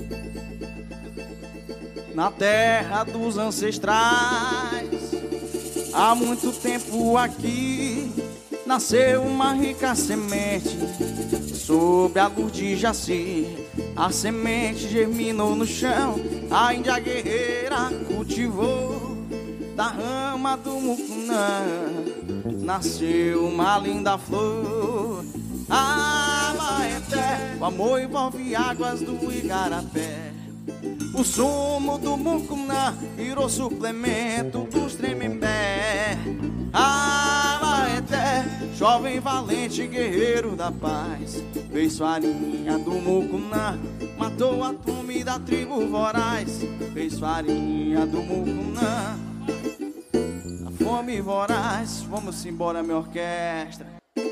Na terra dos ancestrais, há muito tempo aqui, nasceu uma rica semente sob a luz de Jaci. A semente germinou no chão, a índia guerreira cultivou. Da rama do mucunã nasceu uma linda flor. A Abaeté, o amor envolve águas do Igarapé. O sumo do mucunã virou suplemento dos Tremembé. Abaeté, jovem valente guerreiro da paz, fez farinha do mucunã, matou a fome da tribo voraz. Fez farinha do mucunã, a fome voraz. Vamos embora, minha orquestra.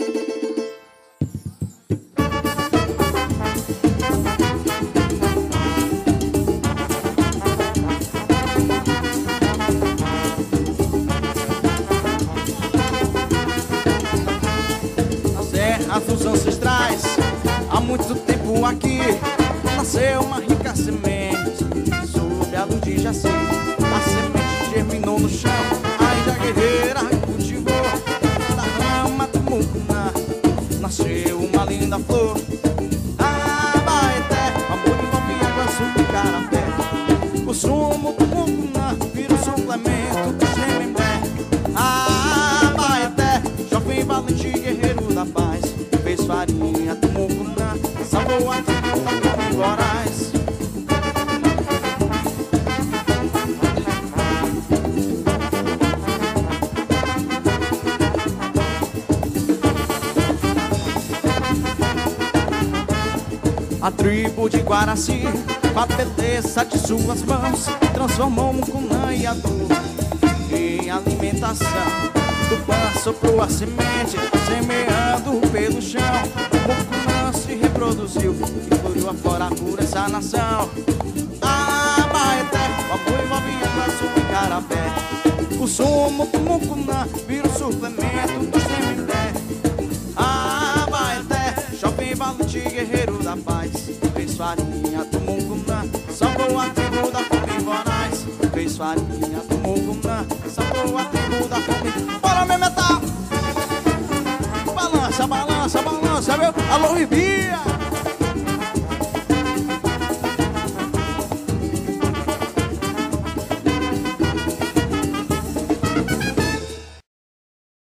Dos ancestrais, há muito tempo aqui, nasceu uma rica semente sob a luz de Jaci. A semente germinou no chão, a índia guerreira cultivou. Da rama do mucunã nasceu uma linda flor. Abaeté, amor envolve águas do Igarapé. O sumo do mucunã vira o suplemento do Tremembé. Abaeté, jovem valente guerreiro da paz, fez farinha do mucunã, salvou a tribo da fome voraz. A tribo de Guaraci, com a beleza de suas mãos, transformou o mucunã e a dor em alimentação. Do pão soprou a semente, semeando pelo chão. O mucunã se reproduziu e floriu afora por essa nação. Abaeté, o amor envolve águas do Igarapé. O sumo do mucunã vira o suplemento dos Tremembé. Abaeté, jovem valente guerreiro da paz, fez farinha do mucunã, salvou a tribo da fome voraz. Fez farinha do mucunã, salvou a tribo da fome. Bora, meu metal! Balança, balança, balança, meu! Alô, Ribia!